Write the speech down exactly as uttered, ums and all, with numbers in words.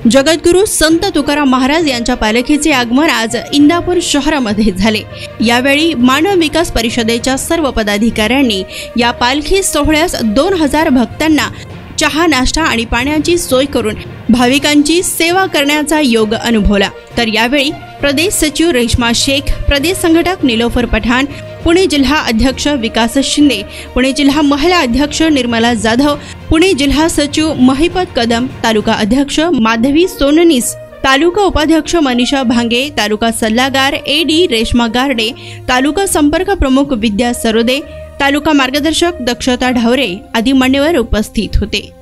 जगद्गुरू संत तुकाराम महाराज यांच्या पालखीचे आगमन आज इंदापूर शहरामध्ये झाले। यावेळी मानव विकास परिषदेच्या सर्व पदाधिकाऱ्यांनी या पालखी सोहळ्यास दोन हजार भक्तांना चहा नाश्ता आणि पाण्याची सोय करून भाविकांची सेवा करण्याचा योग अनुभवला। तर यावेळी प्रदेश सचिव रेश्मा शेख, प्रदेश संघटक निलोफर पठाण, पुणे जिल्हा अध्यक्ष विकास शिंदे, पुणे जिल्हा महिला अध्यक्ष निर्मला जाधव, पुणे जिल्हा सचिव महिपत कदम, तालुका अध्यक्ष माधवी सोननीस, तालुका उपाध्यक्ष मनीषा भांगे, तालुका सल्लागार ए डी रेश्मा गारडे, तालुका संपर्क प्रमुख विद्या सरोदे, तालुका मार्गदर्शक दक्षता ढावरे आदी मान्यवर उपस्थित होते।